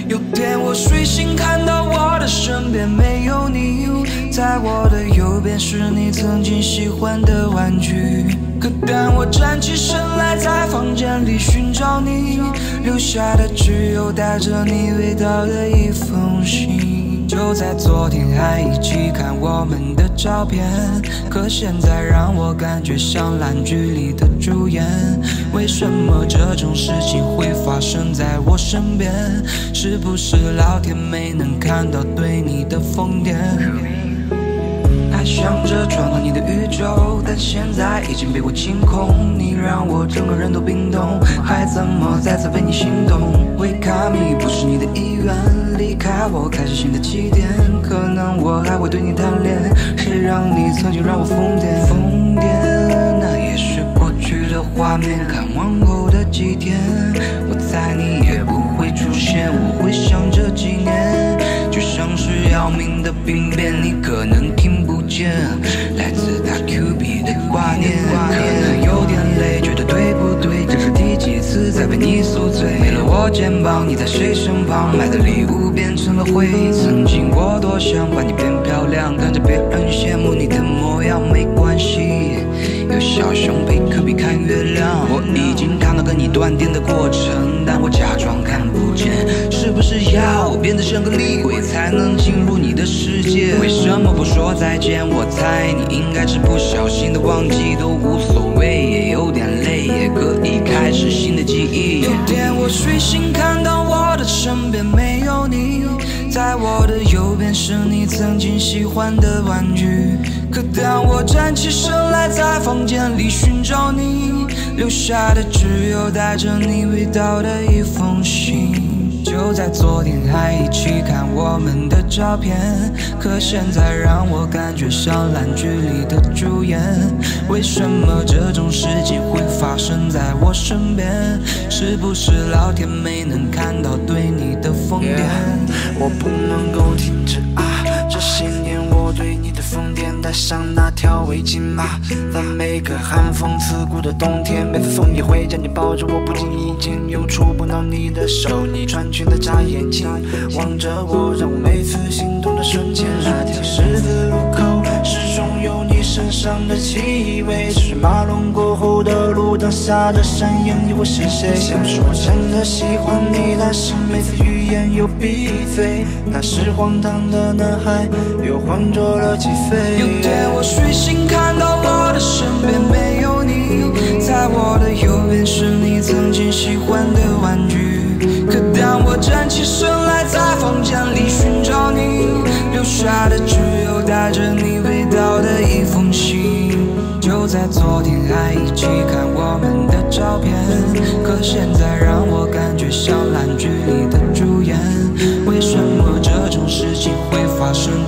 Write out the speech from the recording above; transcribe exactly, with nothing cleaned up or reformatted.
有天我睡醒，看到我的身边没有你，在我的右边是你曾经喜欢的玩具。可当我站起身来，在房间里寻找你，留下的只有带着你味道的一封信。就在昨天还一起看我们的照片，可现在让我感觉像烂剧里的主演。为什么这种事情会发生在我身边？是不是老天没能看到对你的疯癫？还想着闯到你的宇宙，但现在已经被我清空。你让我整个人都冰冻，还怎么再次为你心动 ？Wake up me 不是你的意愿，离开我开始新的起点。可能我还会对你贪恋，谁让你曾经让我疯癫？疯癫，那也是过去的画面。看往后的几天，我猜你也不会出现。我会想这几年，就像是要命的病变，你可能听不见，来自大 Q B 的挂念。可能有点累，觉得对不对？这是第几次在为你宿醉？没了我肩膀，你在谁身旁？买的礼物变成了灰。曾经我多想把你变漂亮，看着别人羡慕你的模样，没关系。有小熊陪科比看月亮，我已经看到跟你断电的过程，但我假装看不见。是不是要我变得像个厉鬼，才能进入你的世界？为什么不说再见？我猜你应该是不小心的忘记，都无所谓，也有点累，也可以开始新的记忆。有天我睡醒，看到我的身边没有你，在我的右边是你曾经喜欢的玩具。可当我站起身来，在房间里寻找你，留下的只有带着你味道的一封信。就在昨天还一起看我们的照片，可现在让我感觉像烂剧里的主演。为什么这种事情会发生在我身边？是不是老天没能看到对你的疯癫？ Yeah, 我不能够停止啊！这些年我对你的疯癫，带上那条围巾吧，在每个寒风刺骨的冬天，每次风也会将你抱着，我不经意间又触碰到你的手，你穿裙的眨眼睛，望着我，让我每次心动的瞬间。那条十字路口，始终有你身上的气味，是马龙过后的路灯下的山羊，你我是谁？想说真的喜欢你，但是每次语言又闭嘴，那是荒唐的男孩又浑浊了几岁。 有天我睡醒，看到我的身边没有你，在我的右边是你曾经喜欢的玩具。可当我站起身来，在房间里寻找你，留下的只有带着你味道的一封信。就在昨天还一起看我们的照片，可现在让我感觉像烂剧里的主演。为什么这种事情会发生